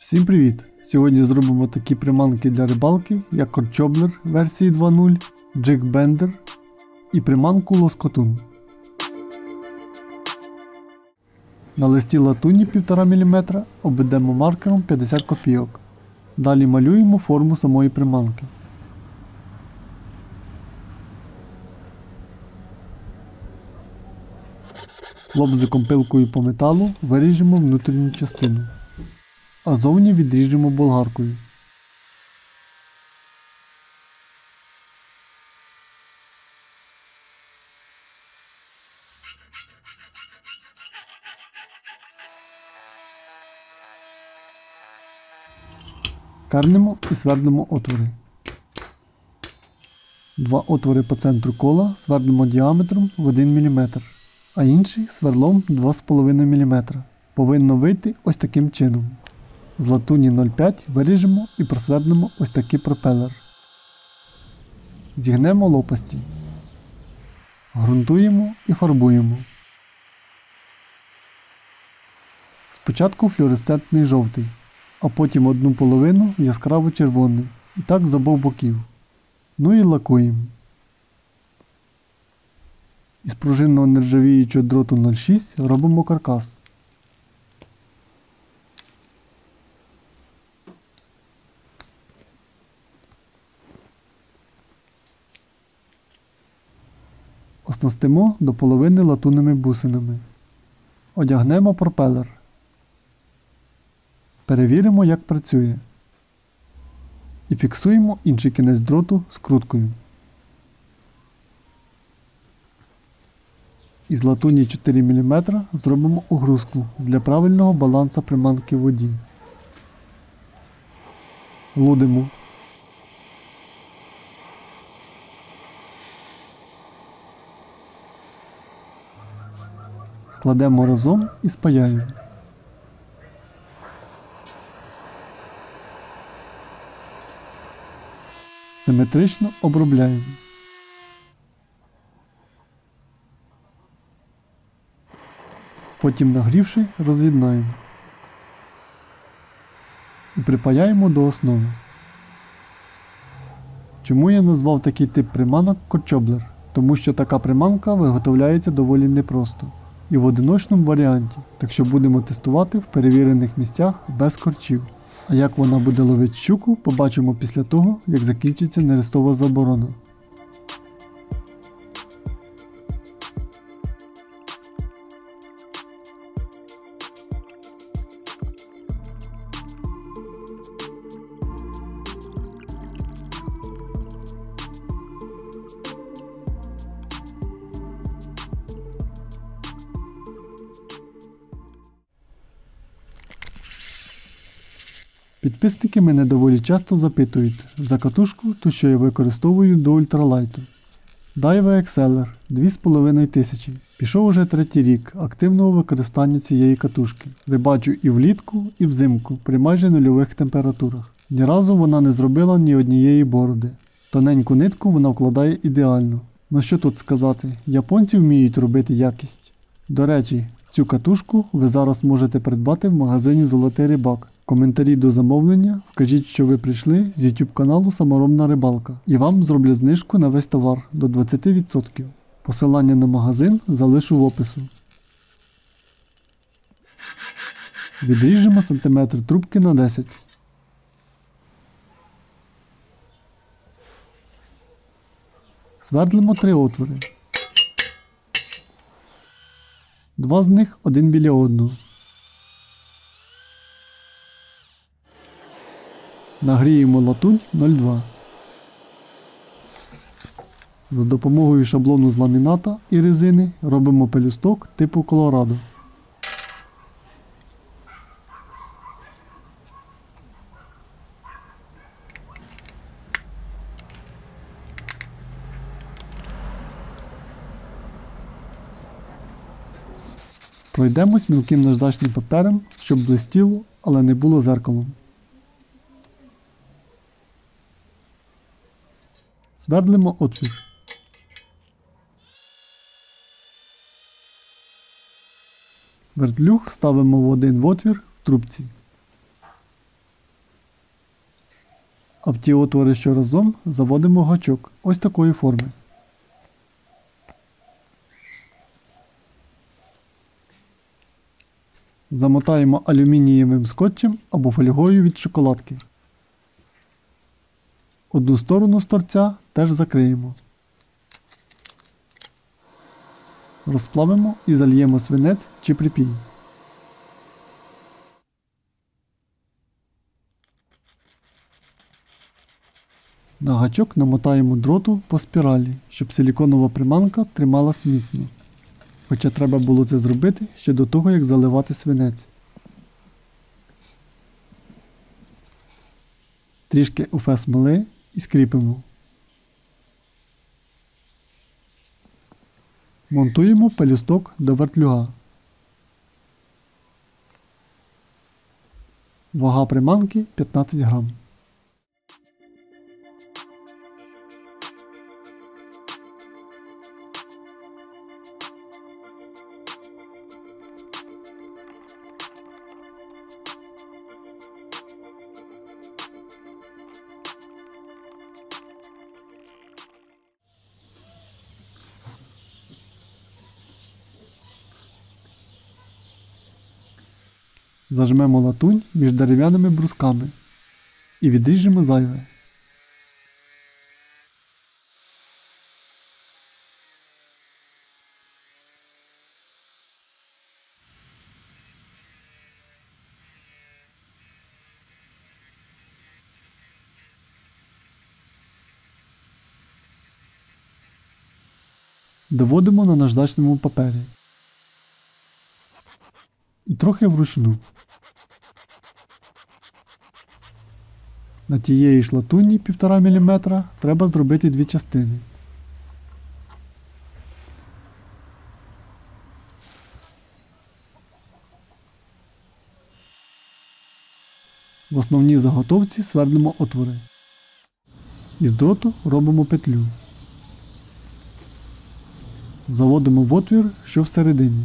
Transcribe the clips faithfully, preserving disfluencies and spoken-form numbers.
Всім привіт! Сьогодні зробимо такі приманки для рибалки, як корчоблер версії два нуль, джиг-бендер і приманку лоскотун. На листі латуні півтора міліметра обведемо маркером п'ятдесят копійок. Далі малюємо форму самої приманки. Лобзиком пилкою по металу виріжемо внутрішню частину, а зовні відріжемо болгаркою. Кернемо і свердлимо отвори. Два отвори по центру кола свердлимо діаметром в один міліметр, а інший сверлом два з половиною міліметра. Повинно вийти ось таким чином. З латуні нуль п'ять виріжемо і просвердлимо ось такий пропелер. Зігнемо лопасті. Ґрунтуємо і фарбуємо. Спочатку флуоресцентний жовтий, а потім одну половину яскраво червоний. І так з обох боків. Ну і лакуємо. Із пружинного нержавіючого дроту нуль шість робимо каркас. Оснастимо до половини латунними бусинами. Одягнемо пропелер. Перевіримо, як працює. І фіксуємо інший кінець дроту скруткою. Із латуні чотири міліметри зробимо огрузку для правильного балансу приманки в воді. Лудимо. Складемо разом і спаяємо. Симетрично обробляємо. Потім, нагрівши, роз'єднаємо. І припаяємо до основи. Чому я назвав такий тип приманок корчоблер? Тому що така приманка виготовляється доволі непросто. І в одиночному варіанті, так що будемо тестувати в перевірених місцях без корчів. А як вона буде ловити щуку, побачимо після того, як закінчиться нерестова заборона. Підписники мене доволі часто запитують за катушку, ту що я використовую до ультралайту. Daiwa ікс ел ар дві з половиною тисячі. Пішов уже третій рік активного використання цієї катушки. Рибачу і влітку, і взимку при майже нульових температурах. Ні разу вона не зробила ні однієї бороди. Тоненьку нитку вона вкладає ідеально. Ну що тут сказати, японці вміють робити якість. До речі, цю катушку ви зараз можете придбати в магазині Золотий Рибак. Коментарі до замовлення вкажіть, що ви прийшли з YouTube каналу Саморобна Рибалка і вам зроблять знижку на весь товар до двадцять відсотків. Посилання на магазин залишу в опису. Відріжемо сантиметр трубки на десять. Свердлимо три отвори. Два з них один біля одного. Нагріємо латунь нуль два. За допомогою шаблону з ламіната і резини робимо пелюсток типу Колорадо. Пройдемось мілким наждачним папером, щоб блистіло, але не було зеркалом. Свердлимо отвір. Вертлюг ставимо в один отвір в трубці. А в ті отвори, що разом, заводимо гачок ось такої форми. Замотаємо алюмінієвим скотчем або фольгою від шоколадки. Одну сторону з торця теж закриємо. Розплавимо і зальємо свинець чи припій. На гачок намотаємо дроту по спіралі, щоб силіконова приманка трималась міцно. Хоча треба було це зробити ще до того, як заливати свинець. Трішки УФ смоли і скріпимо. Монтуємо пелюсток до вертлюга. Вага приманки п'ятнадцять грам. Зажмемо латунь між дерев'яними брусками і відріжемо зайве. Доводимо на наждачному папері. І трохи вручну. На тієї ж латуні півтора міліметра треба зробити дві частини. В основній заготовці свердлимо отвори. Із дроту робимо петлю. Заводимо в отвір, що всередині.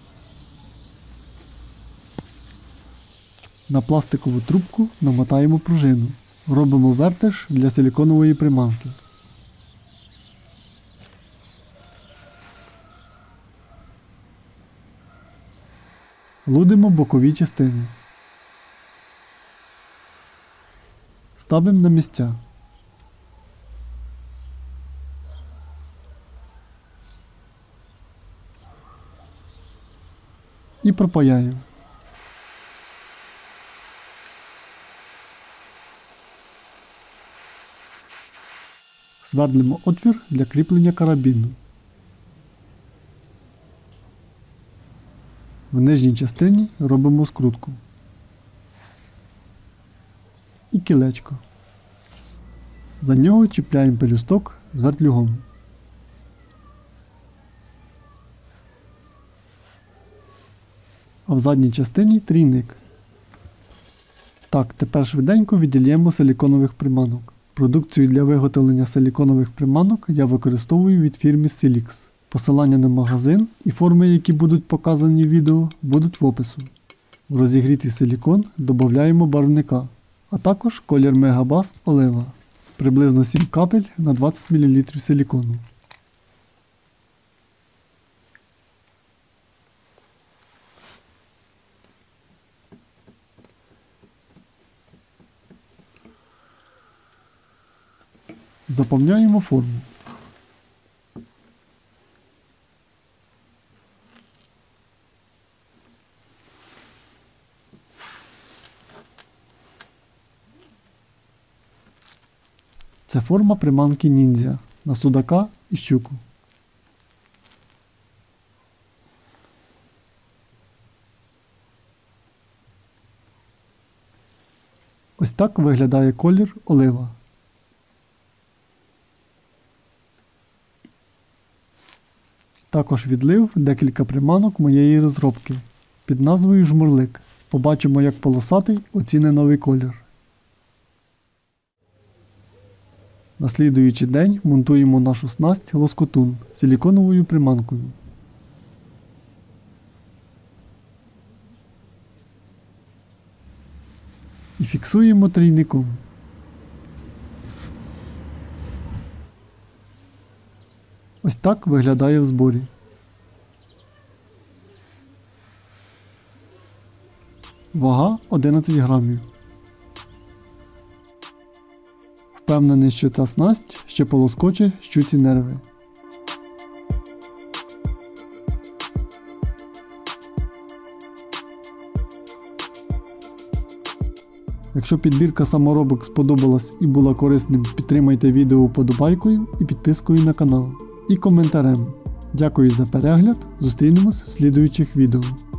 На пластикову трубку намотаємо пружину. Робимо вертеш для силіконової приманки. Лудимо бокові частини. Ставимо на місця. І пропаяємо. Свердлимо отвір для кріплення карабіну. В нижній частині робимо скрутку. І кілечко. За нього чіпляємо пелюсток з вертлюгом. А в задній частині трійник. Так, тепер швиденько відділємо силіконових приманок. Продукцію для виготовлення силіконових приманок я використовую від фірми Silix. Посилання на магазин і форми, які будуть показані в відео, будуть в опису. В розігрітий силікон додаємо барвника, а також колір Мегабас Олива. Приблизно сім капель на двадцять мілілітрів силікону. Заповняємо форму. Це форма приманки ніндзя на судака і щуку. Ось так виглядає колір олива. Також відлив декілька приманок моєї розробки під назвою Жмурлик. Побачимо, як полосатий оціне новий колір. На слідуючий день монтуємо нашу снасть лоскотун силіконовою приманкою. І фіксуємо трійником. Ось так виглядає в зборі. Вага одинадцять грамів. Впевнений, що ця снасть ще полоскоче щуці нерви. Якщо підбірка саморобок сподобалась і була корисним, підтримайте відео вподобайкою і підпискою на канал. І коментарем. Дякую за перегляд, зустрінемось в слідуючих відео.